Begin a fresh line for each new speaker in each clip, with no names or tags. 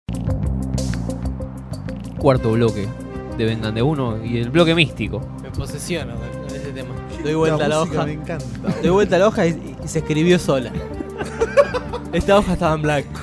Cuarto bloque de Vengan de Uno y el bloque místico.
Me posesiono con ese tema. Doy vuelta a la
música
hoja.
me encanta.
Doy vuelta a la hoja y se escribió sola. Esta hoja estaba en blanco.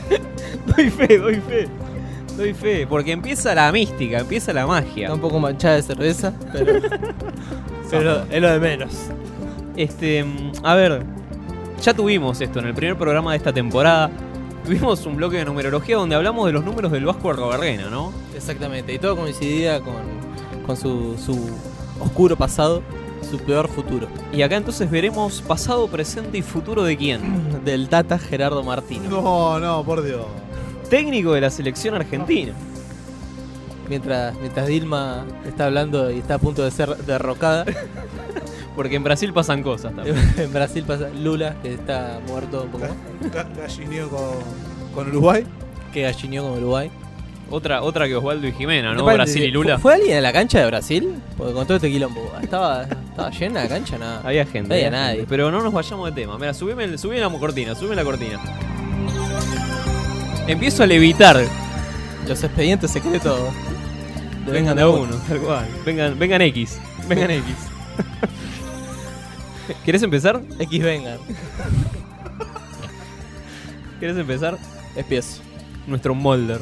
Doy fe, porque empieza la mística, empieza la magia.
Está un poco manchada de cerveza, pero es lo de menos.
A ver, ya tuvimos esto en el primer programa de esta temporada. Tuvimos un bloque de numerología donde hablamos de los números del Vasco Arrobarrena, ¿no?
Exactamente, y todo coincidía con su oscuro pasado, su peor futuro.
Y acá entonces veremos pasado, presente y futuro de quién.
Del Tata Gerardo Martino.
No, por Dios.
Técnico de la selección argentina.
Mientras Dilma está hablando y está a punto de ser derrocada.
Porque en Brasil pasan cosas también.
En Brasil pasa Lula, que está muerto un poco más.
Gallineo con Uruguay.
Que gallineó con Uruguay.
Otra que Osvaldo y Jimena, ¿no?
Aparte,
Brasil y Lula.
¿Fue alguien en la cancha de Brasil? Porque con todo este quilombo. ¿Estaba llena la cancha? Nada.
Había gente.
No había nadie.
Pero no nos vayamos de tema. Mira, subime la cortina, subime la cortina. Empiezo a levitar.
Los expedientes secretos de
Vengan de uno, tal cual. Vengan X. Vengan X. ¿Querés empezar?
X vengan.
¿Querés empezar?
Empiezo.
Nuestro molder.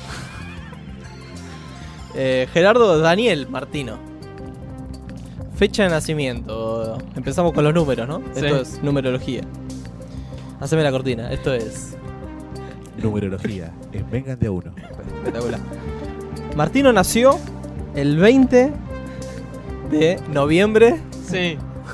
Gerardo Daniel Martino. Fecha de nacimiento. Empezamos con los números, ¿no?
Sí.
Esto es numerología. Haceme la cortina. Esto es
Numerología. Vengan de a uno.
espectacular. Martino nació el 20 de noviembre
Sí,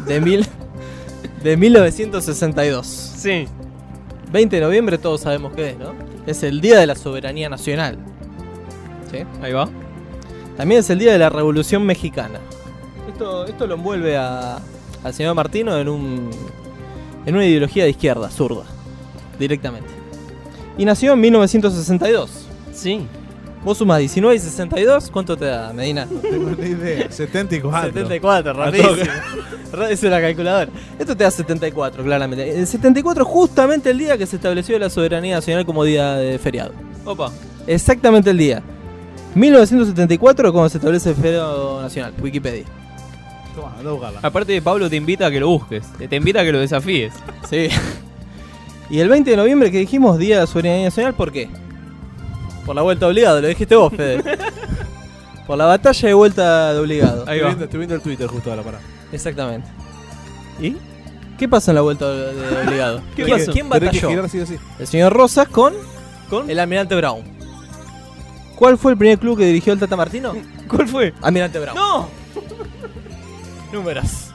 de 1962.
sí.
20 de noviembre todos sabemos qué es, ¿no? Es el Día de la Soberanía Nacional. ¿Sí?
Ahí va.
También es el Día de la Revolución Mexicana. Esto lo envuelve al señor Martino en una ideología de izquierda, zurda, directamente. Y nació en 1962.
Sí.
Vos sumás 19 y 62, ¿cuánto te da, Medina?
No tengo ni idea. 74.
74, rapidísimo. Es una calculadora. Esto te da 74, claramente. El 74 es justamente el día que se estableció la soberanía nacional como día de feriado.
Opa.
Exactamente el día. 1974 cuando se establece el feriado nacional. Wikipedia.
Toma, anda a buscarla.
Aparte, Pablo te invita a que lo busques. Te invita a que lo desafíes.
Sí. Y el 20 de noviembre que dijimos, Día de la Soberanía Nacional, ¿por qué? Por la vuelta obligada, lo dijiste vos, Fede. Por la batalla de vuelta de obligado.
Ahí va.
Estoy viendo el Twitter justo ahora, pará.
Exactamente.
¿Y?
¿Qué pasó en la vuelta de obligado?
¿Qué
¿Quién,
pasó?
¿Quién
Tenés que
batalló?
girar sí o sí.
El señor Rosas con
¿Con?
el Almirante Brown. ¿Cuál fue el primer club que dirigió el Tata Martino?
¿Cuál fue?
Almirante Brown.
¡No!
Números.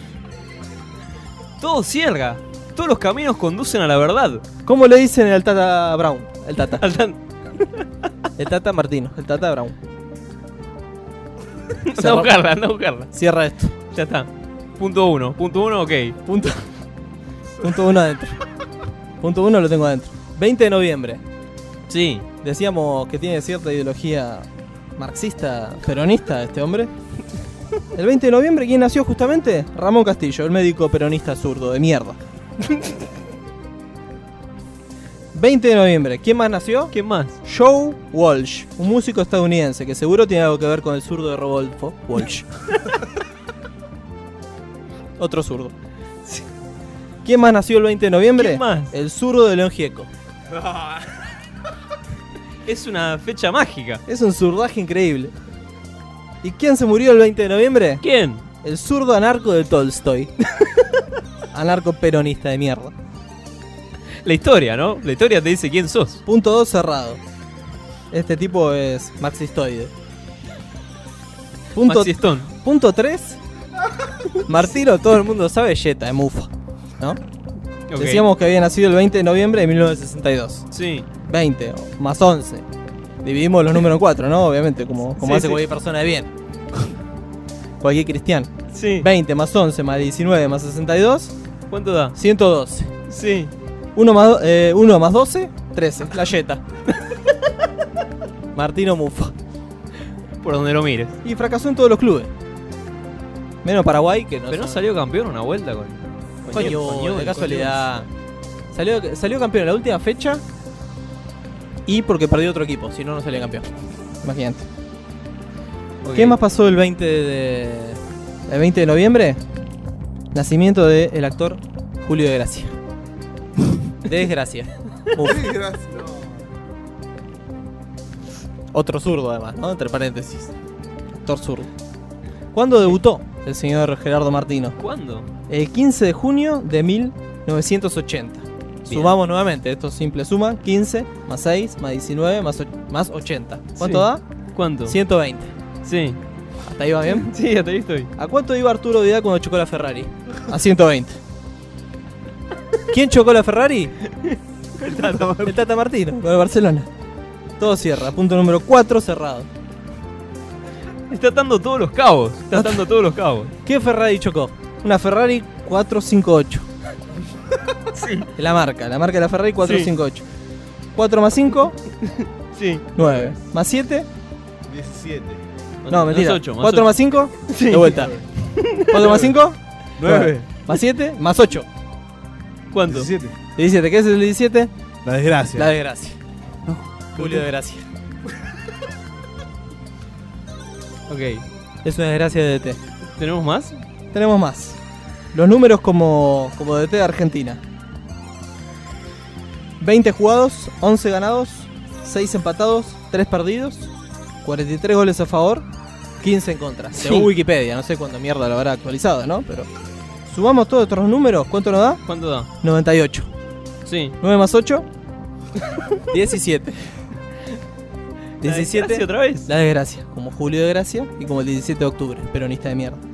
Todo cierra. Todos los caminos conducen a la verdad.
¿Cómo le dicen al Tata Brown? El Tata.
Anda
El Tata Martino. El Tata Brown.
a buscarla, anda a buscarla.
Cierra esto.
Ya está. Punto uno, ok.
Punto 1 adentro. Punto 1 lo tengo adentro. 20 de noviembre.
Sí.
Decíamos que tiene cierta ideología marxista, peronista este hombre. El 20 de noviembre, ¿quién nació justamente? Ramón Castillo, el médico peronista zurdo de mierda. 20 de noviembre, ¿quién más nació?
¿Quién más?
Joe Walsh, un músico estadounidense que seguro tiene algo que ver con el zurdo de Rodolfo Walsh. Otro zurdo. ¿Quién más nació el 20 de noviembre?
¿Quién más?
El zurdo de León Gieco.
Es una fecha mágica.
Es un zurdaje increíble. ¿Y quién se murió el 20 de noviembre?
¿Quién?
El zurdo anarco de Tolstoy. Anarco peronista de mierda.
La historia, ¿no? La historia te dice quién sos.
Punto 2 cerrado. Este tipo es marxistoide. Punto,
Maxistón.
punto 3. Martino, todo el mundo sabe, Jetta, de Mufa. ¿No?
Ok.
Decíamos que había nacido el 20 de noviembre de 1962.
Sí.
20 más 11. Dividimos los números en 4, ¿no? Obviamente, como
Sí,
hace
sí.
cualquier persona de bien. Cualquier cristiano.
Sí.
20 más 11 más 19 más 62.
¿Cuánto da?
112.
Sí.
1 más 12, 13. La Jetta. Martino Mufa.
Por donde lo mires.
Y fracasó en todos los clubes. Menos Paraguay, que no.
Pero no
son-
salió campeón una vuelta con
Coño,
Newell's,
de casualidad. Salió campeón en la última fecha. y porque perdió otro equipo, si no, no salía campeón. Imagínate.
Ok.
¿Qué más pasó el 20 de noviembre? Nacimiento del actor Julio de Gracia. Desgracia. Uf.
Sí, gracias.
Otro zurdo además, ¿no? Entre paréntesis. Actor zurdo. ¿Cuándo debutó el señor Gerardo Martino?
¿Cuándo?
El 15 de junio de 1980.
Bien.
Sumamos nuevamente, esto es simple suma. 15 más 6 más 19 más 80. ¿Cuánto
Sí.
da?
¿Cuánto?
120.
Sí.
¿Hasta ahí va bien?
Sí, hasta ahí estoy.
¿A cuánto iba Arturo Vidal cuando chocó la Ferrari? A 120. ¿Quién chocó la Ferrari? El Tata Martino, con el Barcelona. Todo cierra. Punto número 4 cerrado.
Está atando todos los cabos. Está atando todos los cabos.
¿Qué Ferrari chocó? Una Ferrari 458.
Sí.
La marca de la Ferrari 458. 4 más 5,
Sí.
9. Más 7,
17.
no, mentira.
Más 8.
4 más 5,
Sí.
de vuelta. 4 más 5,
9.
Más 7, más 8.
¿Cuánto?
17.
17, ¿qué es el 17?
La desgracia.
La desgracia. Julio de Gracia.
Ok.
Es una desgracia de DT.
¿Tenemos más?
Tenemos más. Los números como DT de Argentina. 20 jugados, 11 ganados, 6 empatados, 3 perdidos, 43 goles a favor, 15 en contra.
Sí.
Según Wikipedia, no sé cuándo mierda lo habrá actualizado, ¿no? Pero sumamos todos estos números, ¿cuánto nos da?
¿Cuánto da?
98.
Sí.
9 más 8, 17.
¿La
17.
desgracia otra vez?
La desgracia, como Julio de Gracia y como el 17 de octubre, peronista de mierda.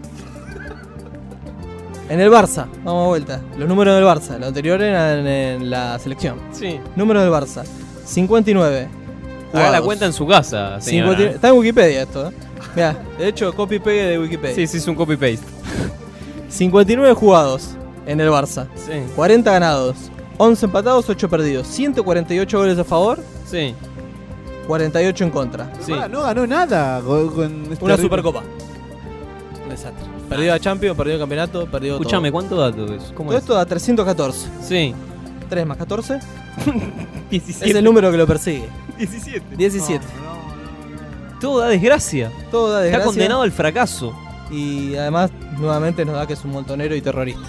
En el Barça, vamos a vuelta. Los números del Barça, los anteriores eran en la selección.
Sí.
Números del Barça, 59.
Haga la
jugados.
cuenta en su casa, señora.
59 está en Wikipedia esto, ¿eh? Mirá, de hecho, copy-pegue de Wikipedia.
Sí, sí, es un copy-paste.
59 jugados en el Barça,
Sí.
40 ganados, 11 empatados, 8 perdidos, 148 goles a favor,
Sí.
48 en contra.
Sí.
No ganó nada con este
Una
ritmo.
Supercopa. Un desastre. Perdió a Champions, perdió el campeonato, perdió
Escúchame,
todo.
¿cuánto da todo eso? ¿Cómo
Todo
es?
esto da 314.
Sí.
3 más 14
17.
es el número que lo persigue.
17.
17.
Todo da desgracia.
Todo da
Está
desgracia.
condenado al fracaso.
Y además, nuevamente nos da que es un montonero y terrorista.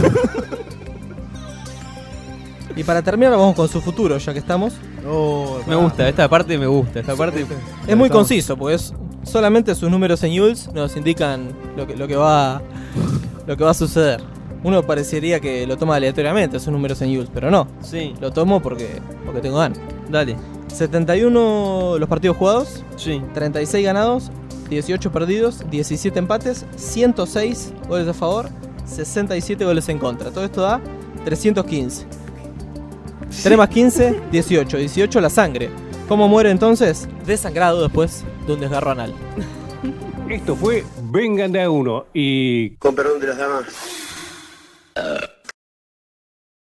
Y para terminar, vamos con su futuro, ya que estamos.
Me gusta, esta parte me gusta. Esta parte.
Es muy conciso, porque solamente sus números en Jules nos indican lo que va a suceder. Uno parecería que lo toma aleatoriamente, esos números en Jules, pero no.
Sí.
Lo tomo porque tengo ganas.
Dale.
71 los partidos jugados,
Sí.
36 ganados, 18 perdidos, 17 empates, 106 goles a favor, 67 goles en contra. Todo esto da 315. 3 más 15, 18. 18 la sangre. ¿Cómo muere entonces? Desangrado después de un desgarro anal.
Esto fue Vengan de a uno y
Con perdón de las damas.